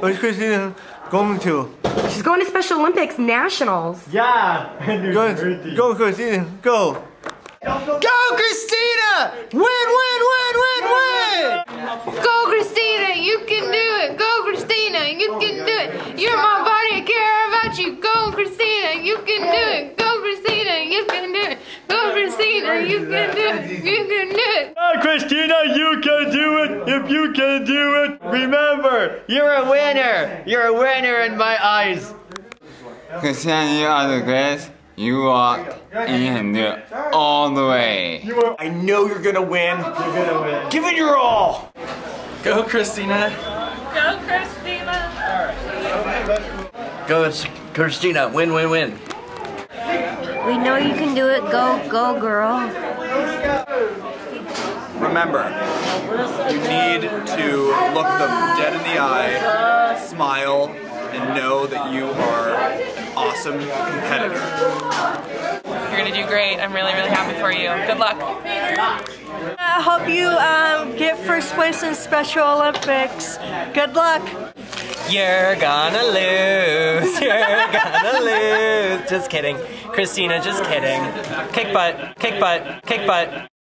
Where's Christina going to? She's going to Special Olympics Nationals. Yeah! Go, Christina, go! Go, Christina! Win, win, win, win, win! Go, Christina, you can do it. Go, Christina, you can do it. You're my body, I care about you. Go, Christina, you can do it. Go, Christina, you can do it. Go, Christina, you can do it. You can do it. Oh, Christina, you can do it. If you can do it, remember, you're a winner. You're a winner in my eyes. Christina, you are the greatest. You walk and you can do it all the way. I know you're gonna win. You're gonna win. Give it your all. Go, Christina. Go, Christina. Go, Christina. Win, win, win. We know you can do it. Go, go, girl. Remember, you need to look them dead in the eye, smile, and know that you are an awesome competitor. You're gonna do great. I'm really, really happy for you. Good luck. I hope you get first place in Special Olympics. Good luck. You're gonna lose. You're gonna lose. Just kidding. Christina, just kidding. Kick butt, kick butt, kick butt.